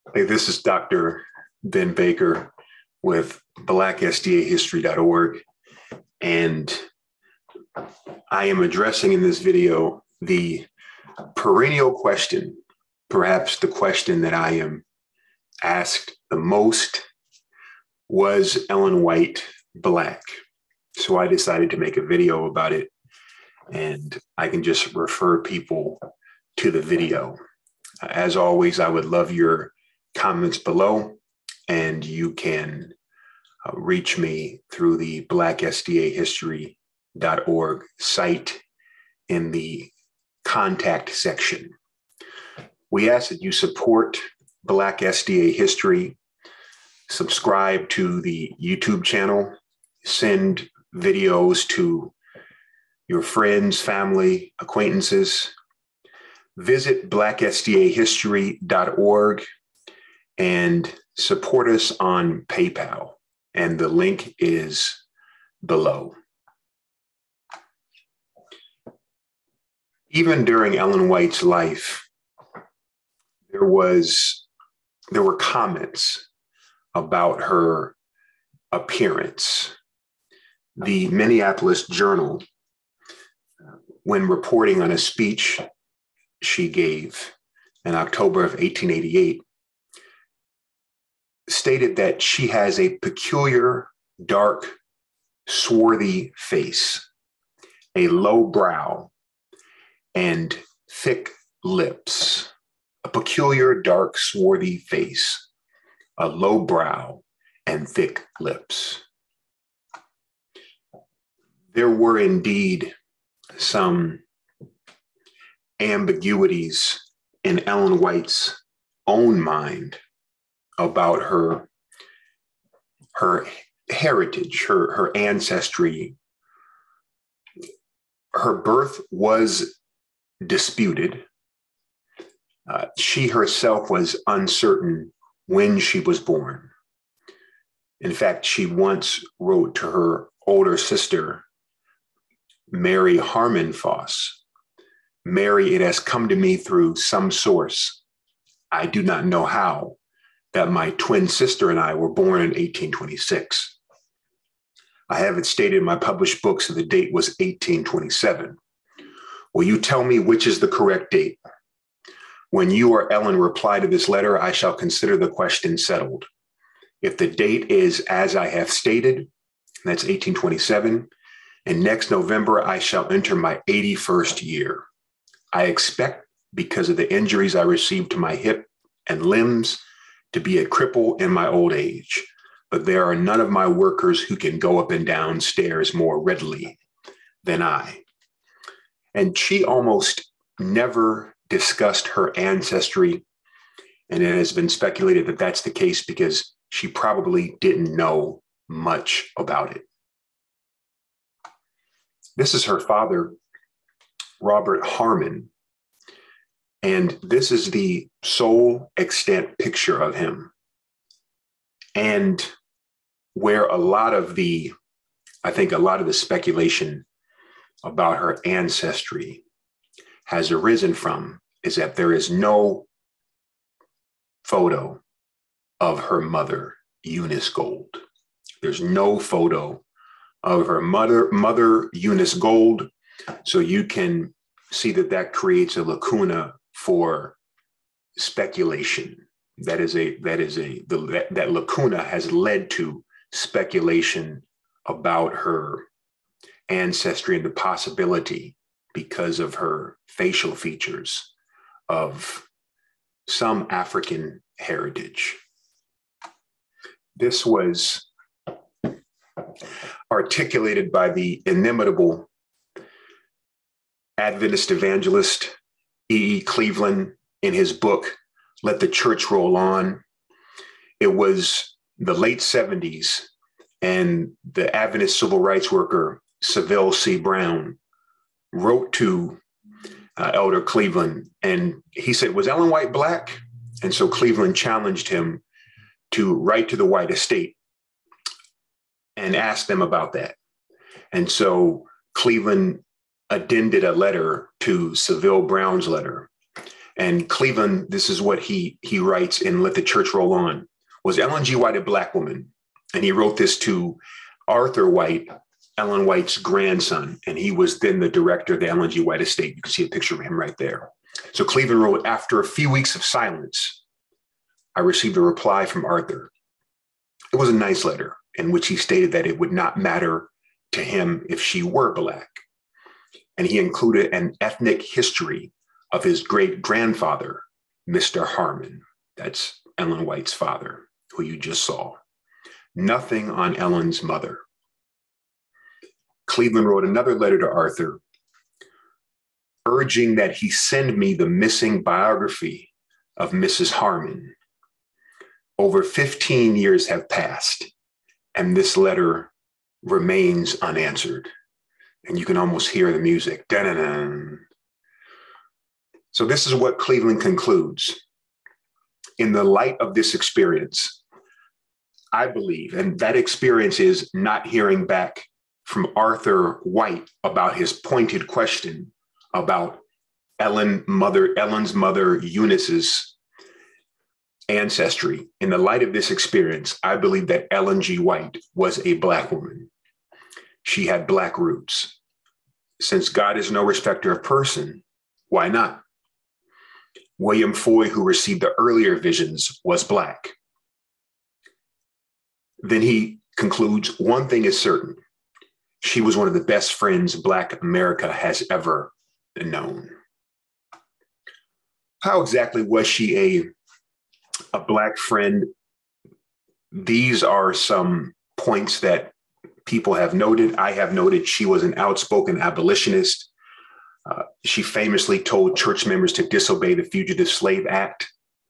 Hey, this is Dr. Ben Baker with BlackSDAHistory.org, and I am addressing in this video the perennial question, perhaps the question that I am asked the most: was Ellen White Black? So I decided to make a video about it, and I can just refer people to the video. As always, I would love your comments below, and you can reach me through the BlackSDAHistory.org site in the contact section. We ask that you support Black SDA History, subscribe to the YouTube channel, send videos to your friends, family, acquaintances. Visit BlackSDAHistory.org and support us on PayPal, and the link is below. Even during Ellen White's life, there were comments about her appearance. The Minneapolis Journal, when reporting on a speech she gave in October of 1888, stated that she has a peculiar, dark, swarthy face, a low brow, and thick lips. A peculiar, dark, swarthy face, a low brow, and thick lips. There were indeed some ambiguities in Ellen White's own mind about her heritage, her ancestry. Her birth was disputed. She herself was uncertain when she was born. In fact, she once wrote to her older sister, Mary Harmon Foss, "Mary, it has come to me through some source, I do not know how, that my twin sister and I were born in 1826. I have it stated in my published books that the date was 1827. Will you tell me which is the correct date? When you or Ellen reply to this letter, I shall consider the question settled. If the date is as I have stated, that's 1827, and next November I shall enter my 81st year. I expect, because of the injuries I received to my hip and limbs, to be a cripple in my old age, but there are none of my workers who can go up and down stairs more readily than I." And she almost never discussed her ancestry, and it has been speculated that that's the case because she probably didn't know much about it. This is her father, Robert Harmon, and this is the sole extant picture of him. And where I think a lot of the speculation about her ancestry has arisen from is that there is no photo of her mother, Eunice Gold. There's no photo of her mother Eunice Gold. So you can see that creates a lacuna for speculation. That lacuna has led to speculation about her ancestry and the possibility, because of her facial features, of some African heritage. This was articulated by the inimitable Adventist evangelist E.E. Cleveland in his book, Let the Church Roll On. It was the late 70s, and the Adventist civil rights worker, Saville C. Brown, wrote to Elder Cleveland, and he said, "Was Ellen White Black?" And so Cleveland challenged him to write to the White estate and ask them about that. And so Cleveland addended a letter to Saville Brown's letter And Cleveland, this is what he writes in Let the Church Roll On. Was Ellen G. White a Black woman? And he wrote this to Arthur White, Ellen White's grandson, and he was then the director of the Ellen G. White estate. You can see a picture of him right there. So Cleveland wrote, after a few weeks of silence, I received a reply from Arthur. It was a nice letter in which he stated that it would not matter to him if she were Black. And he included an ethnic history of his great-grandfather, Mr. Harmon. That's Ellen White's father, who you just saw. Nothing on Ellen's mother. Cleveland wrote another letter to Arthur, urging that he send me the missing biography of Mrs. Harmon. Over 15 years have passed, and this letter remains unanswered. And you can almost hear the music. Da-da-da. So this is what Cleveland concludes. In the light of this experience, I believe, and that experience is not hearing back from Arthur White about his pointed question about Ellen's mother Eunice's ancestry. In the light of this experience, I believe that Ellen G. White was a Black woman. She had Black roots. Since God is no respecter of person, why not? William Foy, who received the earlier visions, was Black. Then he concludes, one thing is certain. She was one of the best friends Black America has ever known. How exactly was she a Black friend? These are some points that people have noted. I have noted she was an outspoken abolitionist. She famously told church members to disobey the Fugitive Slave Act.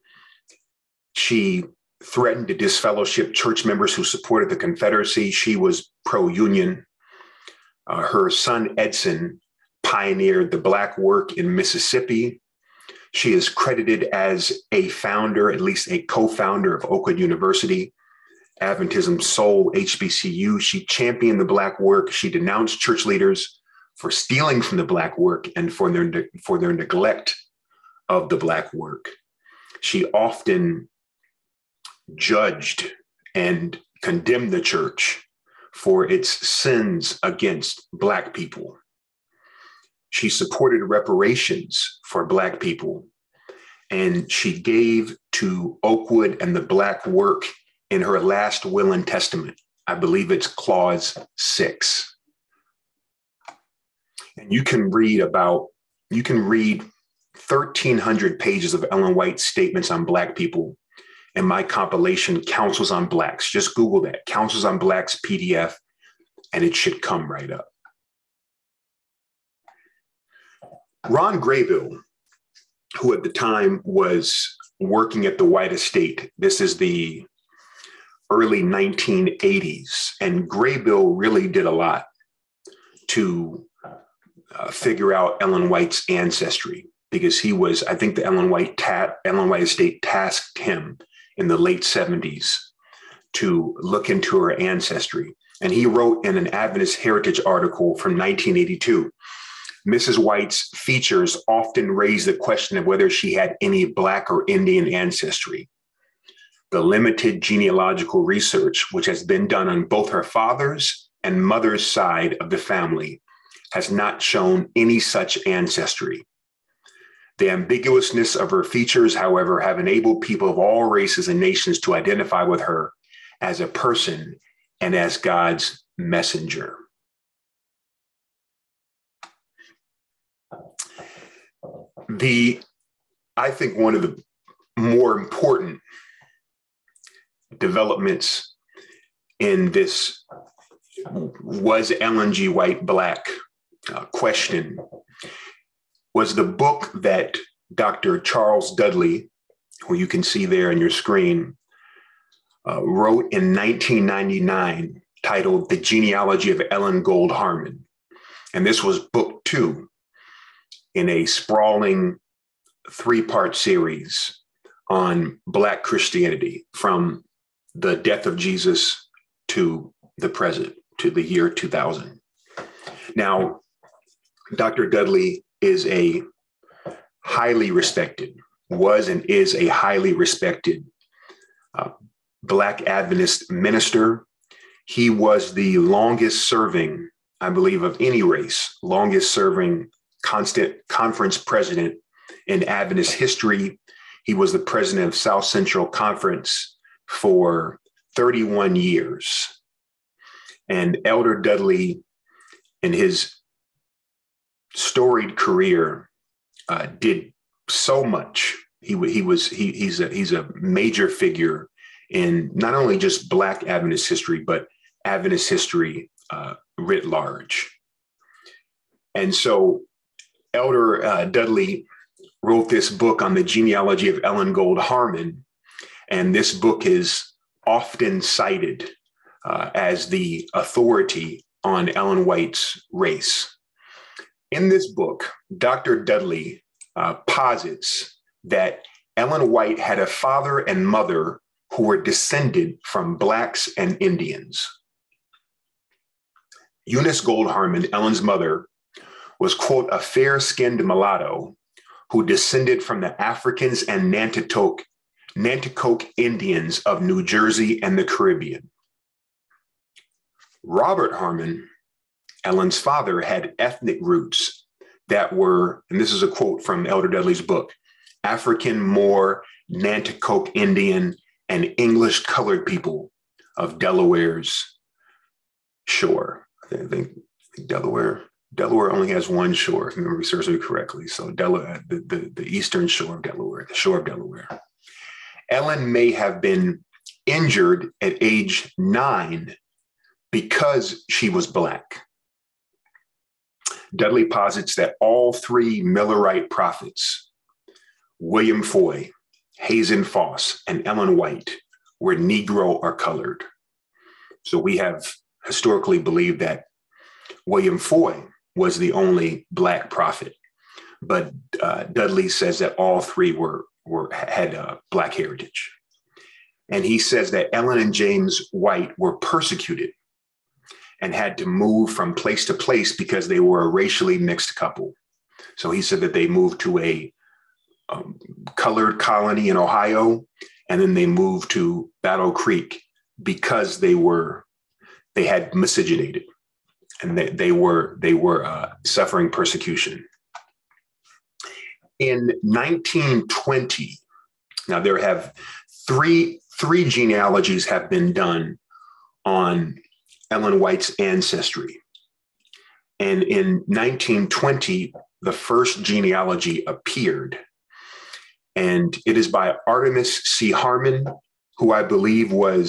She threatened to disfellowship church members who supported the Confederacy. She was pro-union. Her son, Edson, pioneered the Black work in Mississippi. She is credited as a founder, at least a co-founder of Oakwood University, Adventism Seoul, HBCU. She championed the Black work. She denounced church leaders for stealing from the Black work and for their neglect of the Black work. She often judged and condemned the church for its sins against Black people. She supported reparations for Black people, and she gave to Oakwood and the Black work in her last will and testament. I believe it's clause 6. And you can read 1,300 pages of Ellen White's statements on Black people in my compilation, Counsels on Blacks. Just Google that, Counsels on Blacks PDF, and it should come right up. Ron Graybill, who at the time was working at the White estate, this is the early 1980s, and Graybill really did a lot to figure out Ellen White's ancestry, because he was, I think the Ellen White estate tasked him in the late 70s to look into her ancestry. And he wrote in an Adventist Heritage article from 1982, Mrs. White's features often raise the question of whether she had any Black or Indian ancestry. The limited genealogical research, which has been done on both her father's and mother's side of the family, has not shown any such ancestry. The ambiguousness of her features, however, have enabled people of all races and nations to identify with her as a person and as God's messenger. I think one of the more important developments in this was Ellen G. White Black question was the book that Dr. Charles Dudley, who you can see there on your screen, wrote in 1999 titled The Genealogy of Ellen Gold Harmon. And this was book 2 in a sprawling 3-part series on Black Christianity from the death of Jesus to the present, to the year 2000. Now, Dr. Dudley is a highly respected was and is a highly respected Black Adventist minister. He was the longest serving, I believe, of any race, longest serving constant conference president in Adventist history. He was the president of South Central Conference for 31 years. And Elder Dudley, in his storied career, did so much. He's a major figure in not only just Black Adventist history, but Adventist history writ large. And so Elder Dudley wrote this book on the genealogy of Ellen Gold Harmon. And this book is often cited as the authority on Ellen White's race. In this book, Dr. Dudley posits that Ellen White had a father and mother who were descended from Blacks and Indians. Eunice Gold Harmon, Ellen's mother, was, quote, a fair-skinned mulatto who descended from the Africans and Nanticoke Indians of New Jersey and the Caribbean. Robert Harmon, Ellen's father, had ethnic roots that were, and this is a quote from Elder Dudley's book, African, Moor, Nanticoke Indian, and English colored people of Delaware's shore. I think Delaware only has one shore, if memory serves me correctly. So the eastern shore of Delaware, the shore of Delaware. Ellen may have been injured at age 9 because she was Black. Dudley posits that all 3 Millerite prophets, William Foy, Hazen Foss, and Ellen White, were Negro or colored. So we have historically believed that William Foy was the only Black prophet, but Dudley says that all 3 had Black heritage. And he says that Ellen and James White were persecuted and had to move from place to place because they were a racially mixed couple. So he said that they moved to a colored colony in Ohio, and then they moved to Battle Creek because they had miscegenated, and they were suffering persecution. In 1920, now there have three genealogies have been done on Ellen White's ancestry. And in 1920, the first genealogy appeared. And it is by Artemus C. Harmon, who I believe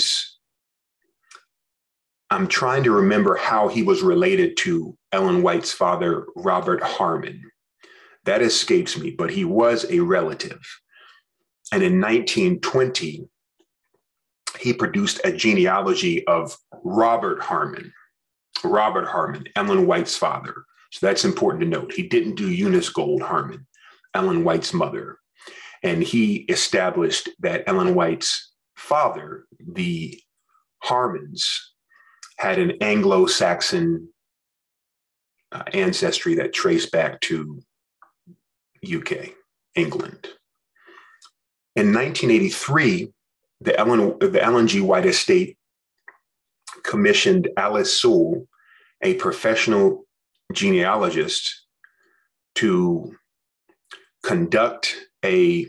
I'm trying to remember how he was related to Ellen White's father, Robert Harmon. That escapes me, but he was a relative. And in 1920, he produced a genealogy of Robert Harmon, Ellen White's father. So that's important to note. He didn't do Eunice Gold Harmon, Ellen White's mother. And he established that Ellen White's father, the Harmons, had an Anglo-Saxon ancestry that traced back to UK, England. In 1983, the Ellen G. White estate commissioned Alice Sewell, a professional genealogist, to conduct a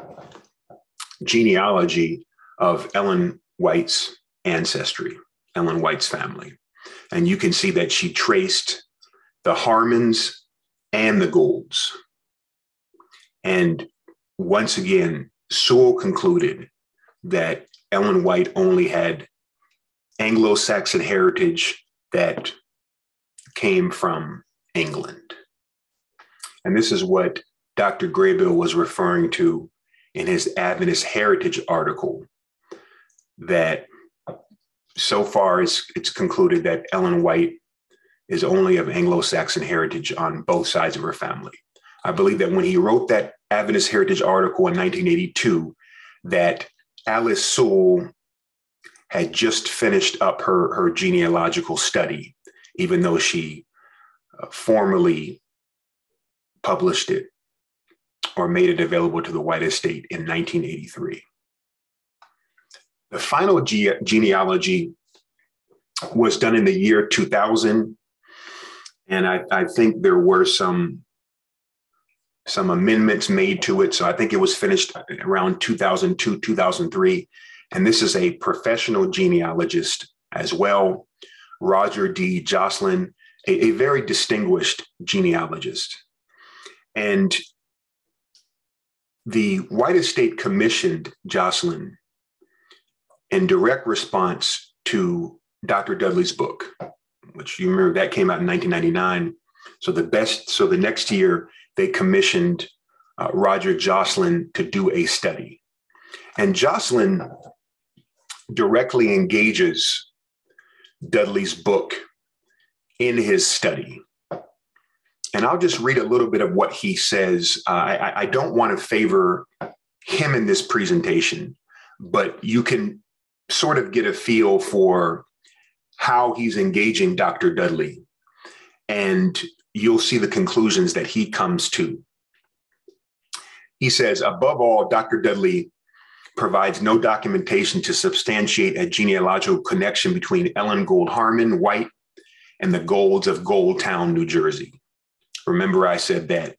genealogy of Ellen White's ancestry, Ellen White's family. And you can see that she traced the Harmons and the Goulds. And once again, Sewell concluded that Ellen White only had Anglo-Saxon heritage that came from England. And this is what Dr. Graybill was referring to in his Adventist Heritage article, that so far it's concluded that Ellen White is only of Anglo-Saxon heritage on both sides of her family. I believe that when he wrote that Adventist Heritage article in 1982, that Alice Sewell had just finished up her genealogical study, even though she formally published it or made it available to the White estate in 1983. The final genealogy was done in the year 2000. And I think there were some amendments made to it. So I think it was finished around 2002, 2003. And this is a professional genealogist as well, Roger D. Joslin, a very distinguished genealogist. And the White estate commissioned Joslin in direct response to Dr. Dudley's book, which you remember that came out in 1999. So the next year they commissioned Roger Joslin to do a study. And Joslin directly engages Dudley's book in his study. And I'll just read a little bit of what he says. I don't want to favor him in this presentation, but you can sort of get a feel for how he's engaging Dr. Dudley, and you'll see the conclusions that he comes to. He says, above all, Dr. Dudley provides no documentation to substantiate a genealogical connection between Ellen Gould Harmon White and the Goulds of Goldtown, New Jersey. Remember, I said that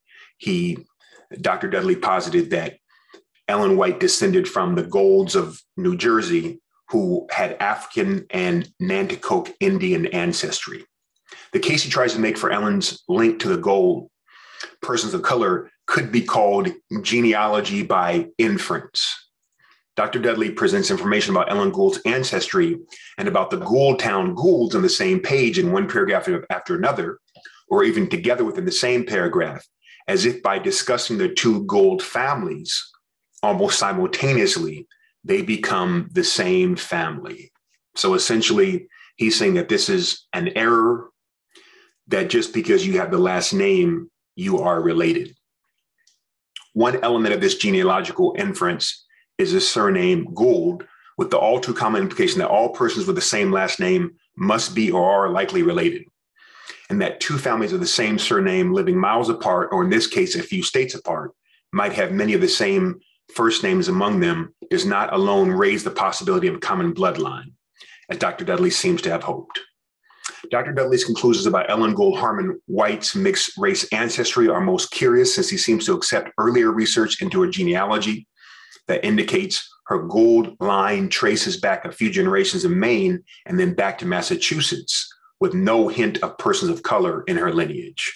Dr. Dudley posited that Ellen White descended from the Goulds of New Jersey, who had African and Nanticoke Indian ancestry. The case he tries to make for Ellen's link to the Gould persons of color could be called genealogy by inference. Dr. Dudley presents information about Ellen Gould's ancestry and about the Goldtown Goulds on the same page in one paragraph after another, or even together within the same paragraph, as if by discussing the two Gould families almost simultaneously, they become the same family. So essentially, he's saying that this is an error, that just because you have the last name, you are related. One element of this genealogical inference is the surname Gould, with the all too common implication that all persons with the same last name must be or are likely related, and that two families of the same surname living miles apart, or in this case, a few states apart, might have many of the same first names among them, does not alone raise the possibility of a common bloodline, as Dr. Dudley seems to have hoped. Dr. Dudley's conclusions about Ellen Gould Harmon White's mixed race ancestry are most curious, since he seems to accept earlier research into her genealogy that indicates her Gould line traces back a few generations in Maine and then back to Massachusetts, with no hint of persons of color in her lineage.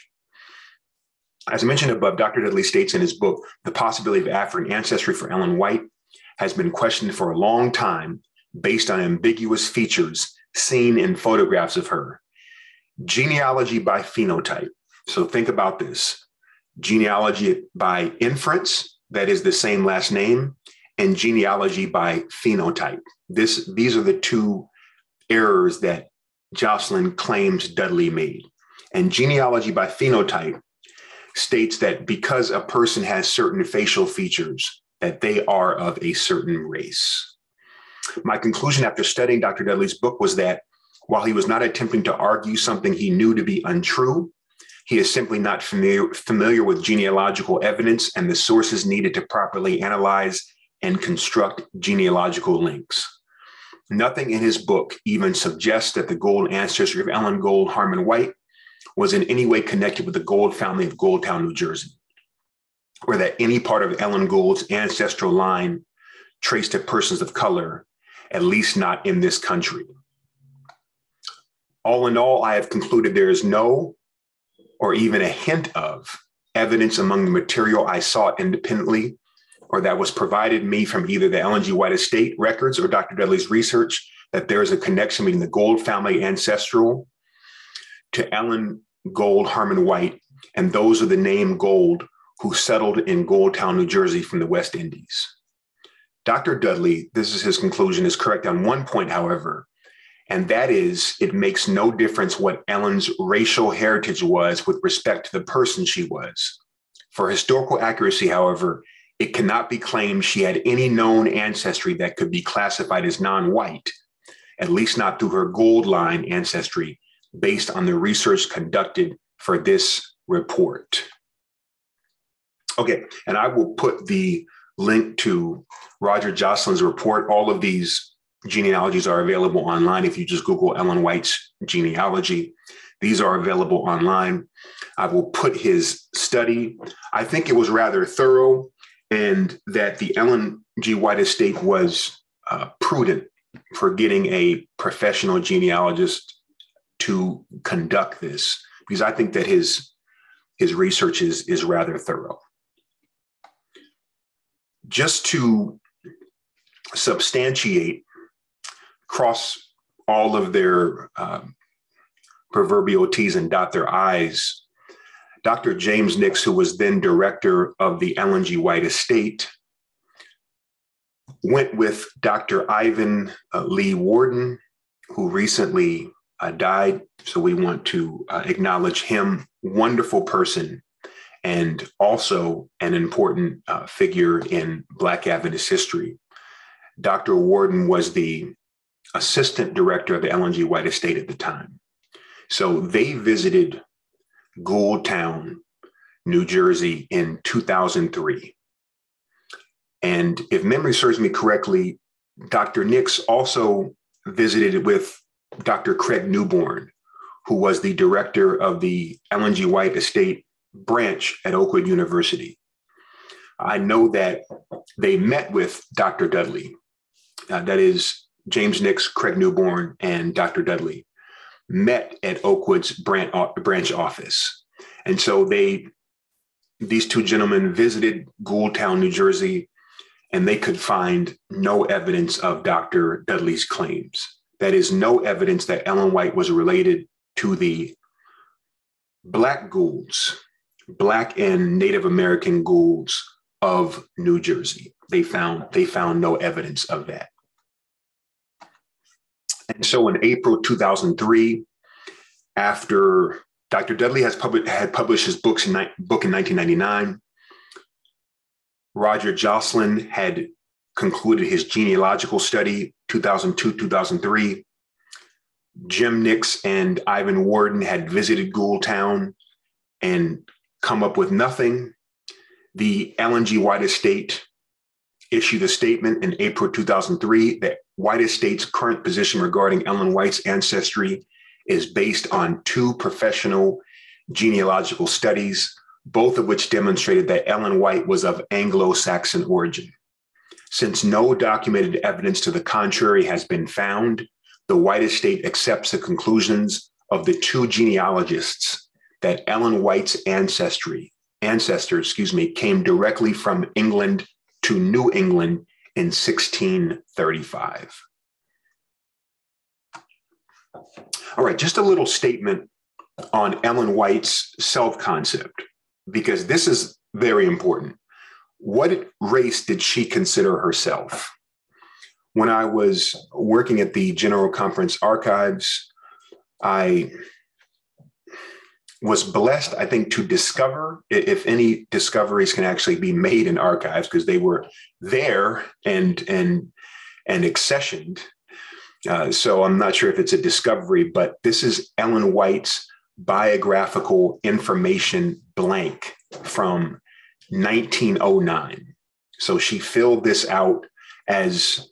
As mentioned above, Dr. Dudley states in his book, the possibility of African ancestry for Ellen White has been questioned for a long time based on ambiguous features seen in photographs of her. Genealogy by phenotype. So think about this. Genealogy by inference, that is the same last name, and genealogy by phenotype. These are the two errors that Joslin claims Dudley made. And genealogy by phenotype states that because a person has certain facial features, that they are of a certain race. My conclusion after studying Dr. Dudley's book was that while he was not attempting to argue something he knew to be untrue, he is simply not familiar with genealogical evidence and the sources needed to properly analyze and construct genealogical links. Nothing in his book even suggests that the Gould ancestry of Ellen Gould Harmon White was in any way connected with the Gould family of Goldtown, New Jersey, or that any part of Ellen Gould's ancestral line traced to persons of color, at least not in this country. All in all, I have concluded there is no, or even a hint of, evidence among the material I sought independently, or that was provided me from either the Ellen G. White estate records or Dr. Dudley's research, that there is a connection between the Gould family ancestral to Ellen Gould Harmon White and those of the name Gould who settled in Goldtown, New Jersey from the West Indies. Dr. Dudley, this is his conclusion, is correct on one point, however, and that is it makes no difference what Ellen's racial heritage was with respect to the person she was. For historical accuracy, however, it cannot be claimed she had any known ancestry that could be classified as non-white, at least not through her Gould line ancestry, based on the research conducted for this report. Okay, and I will put the link to Roger Jocelyn's report. All of these genealogies are available online. If you just Google Ellen White's genealogy, these are available online. I will put his study. I think it was rather thorough, and that the Ellen G. White estate was prudent for getting a professional genealogist to conduct this, because I think that his research is rather thorough. Just to substantiate, cross all of their proverbial T's and dot their I's, Dr. James Nix, who was then director of the Ellen G. White estate, went with Dr. Ivan Lee Worden, who recently died. So we want to acknowledge him. Wonderful person, and also an important figure in Black Adventist history. Dr. Worden was the assistant director of the Ellen G. White estate at the time. So they visited Gouldtown, New Jersey in 2003. And if memory serves me correctly, Dr. Nix also visited with Dr. Craig Newborn, who was the director of the Ellen G. White estate branch at Oakwood University. I know that they met with Dr. Dudley. That is James Nix, Craig Newborn, and Dr. Dudley met at Oakwood's branch office. And so these two gentlemen visited Gouldtown, New Jersey, and they could find no evidence of Dr. Dudley's claims. That is, no evidence that Ellen White was related to the Black Goulds, Black and Native American Goulds of New Jersey. They found no evidence of that. And so in April 2003, after Dr. Dudley had published his book in 1999, Roger Jocelyn had concluded his genealogical study, 2002-2003. Jim Nix and Ivan Worden had visited Gouldtown and come up with nothing. The Ellen G. White estate issued a statement in April 2003 that White estate's current position regarding Ellen White's ancestry is based on two professional genealogical studies, both of which demonstrated that Ellen White was of Anglo-Saxon origin. Since no documented evidence to the contrary has been found, the White estate accepts the conclusions of the two genealogists that Ellen White's ancestors came directly from England to New England in 1635. All right, just a little statement on Ellen White's self-concept, because this is very important. What race did she consider herself? When I was working at the General Conference Archives, I was blessed, I think, to discover, if any discoveries can actually be made in archives, because they were there and accessioned. So I'm not sure if it's a discovery, but this is Ellen White's biographical information blank from 1909. So she filled this out as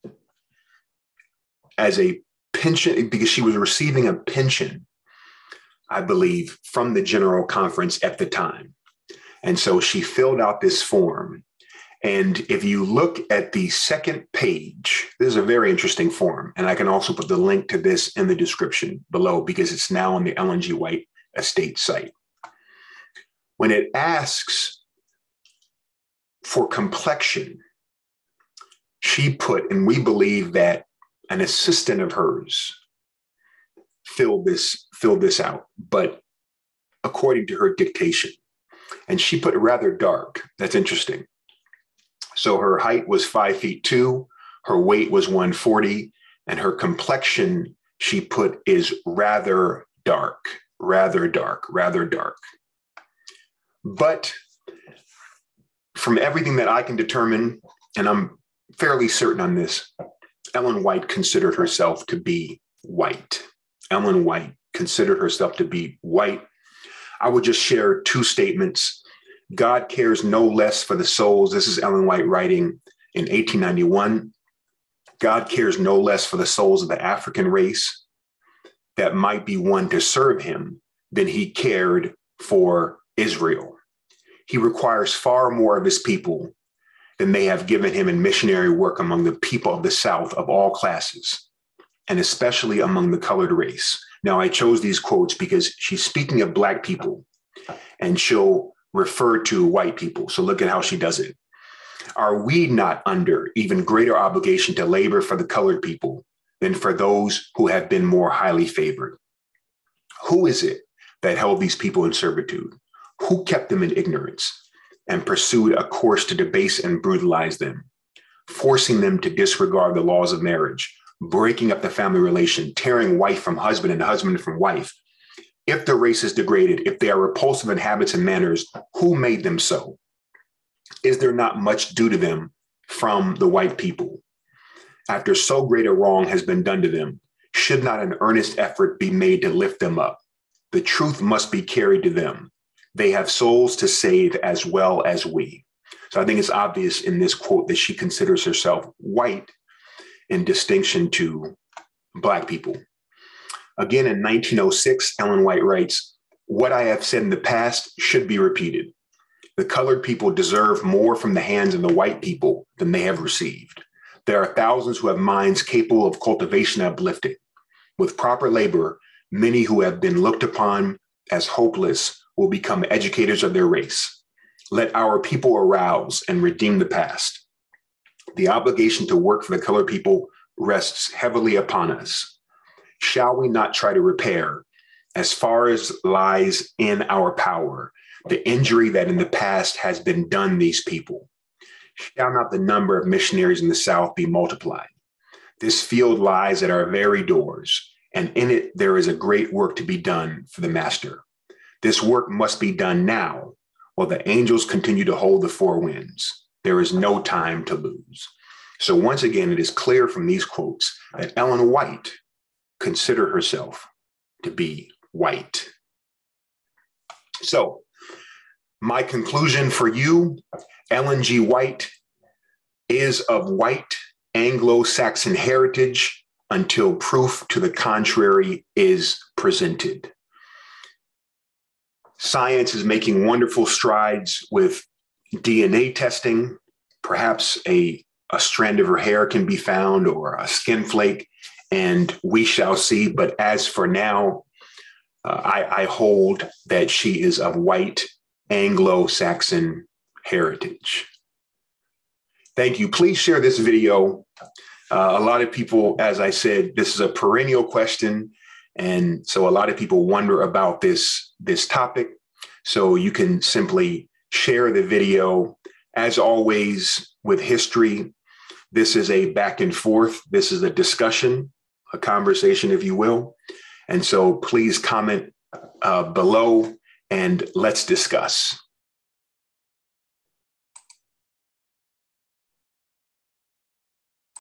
a pension, because she was receiving a pension, I believe, from the General Conference at the time. And so she filled out this form. And if you look at the second page, this is a very interesting form. And I can also put the link to this in the description below, because it's now on the Ellen G. White estate site. When it asks for complexion, she put, and we believe that an assistant of hers filled this out, but according to her dictation. And she put rather dark. That's interesting. So her height was 5'2", her weight was 140, and her complexion, she put, is rather dark. But from everything that I can determine, and I'm fairly certain on this, Ellen White considered herself to be white. Ellen White considered herself to be white. I would just share two statements God cares no less for the souls. This is Ellen White writing in 1891. God cares no less for the souls of the African race that might be won to serve him than he cared for Israel. He requires far more of his people than they have given him in missionary work among the people of the South of all classes, and especially among the colored race. Now, I chose these quotes because she's speaking of Black people, and she'll refer to white people. So look at how she does it. Are we not under even greater obligation to labor for the colored people than for those who have been more highly favored? Who is it that held these people in servitude? Who kept them in ignorance and pursued a course to debase and brutalize them, forcing them to disregard the laws of marriage, breaking up the family relation, tearing wife from husband and husband from wife? If the race is degraded, if they are repulsive in habits and manners, who made them so? Is there not much due to them from the white people? After so great a wrong has been done to them, should not an earnest effort be made to lift them up? The truth must be carried to them. They have souls to save as well as we. So I think it's obvious in this quote that she considers herself white in distinction to Black people. Again, in 1906, Ellen White writes, "What I have said in the past should be repeated. The colored people deserve more from the hands of the white people than they have received. There are thousands who have minds capable of cultivation and uplifting. With proper labor, many who have been looked upon as hopeless will become educators of their race. Let our people arouse and redeem the past. The obligation to work for the colored people rests heavily upon us. Shall we not try to repair, as far as lies in our power, the injury that in the past has been done these people? Shall not the number of missionaries in the South be multiplied? This field lies at our very doors, and in it there is a great work to be done for the Master. This work must be done now, while the angels continue to hold the four winds. There is no time to lose." So once again, it is clear from these quotes that Ellen White considered herself to be white. So my conclusion for you, Ellen G. White is of white Anglo-Saxon heritage until proof to the contrary is presented. Science is making wonderful strides with DNA testing. Perhaps a strand of her hair can be found or a skin flake, and we shall see. But as for now, I hold that she is of white Anglo-Saxon heritage. Thank you. Please share this video. A lot of people, as I said, this is a perennial question. And so a lot of people wonder about this topic. So you can simply share the video. As always with history, this is a back and forth. This is a discussion, a conversation, if you will. And so please comment below and let's discuss.